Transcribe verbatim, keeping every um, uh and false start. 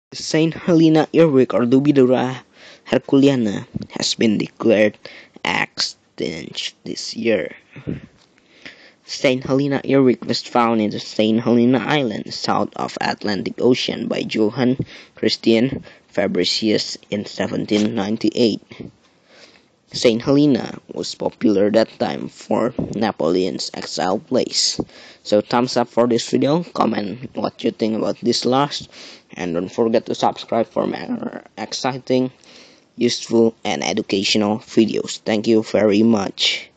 Saint Helena Earwig or Lubidura herculeana has been declared extinct this year. Saint Helena Earwig was found in the Saint Helena Island, south of Atlantic Ocean by Johann Christian Fabricius in seventeen ninety-eight. Saint Helena was popular that time for Napoleon's exile place. So thumbs up for this video, comment what you think about this loss, and don't forget to subscribe for more exciting, useful, and educational videos. Thank you very much.